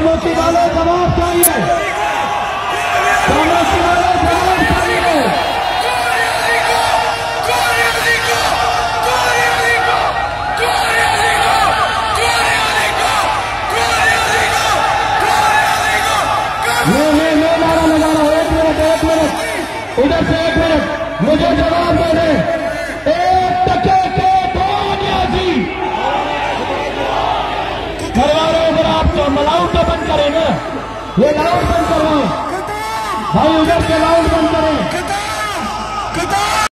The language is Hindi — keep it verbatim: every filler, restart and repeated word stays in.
खामोशी वाले जवाब चाहिए, खामोशी वाले जवाब चाहिए। ये ये नारा लगाना, एक मिनट एक मिनट उधर से एक मिनट मुझे जवाब दे दे। एक टके के दो न्याजी करवा रहे हो, आप तो लाउड तो बंद करें ना, ये लाउड बंद करवाओ भाई, उधर के लाउड बंद करें।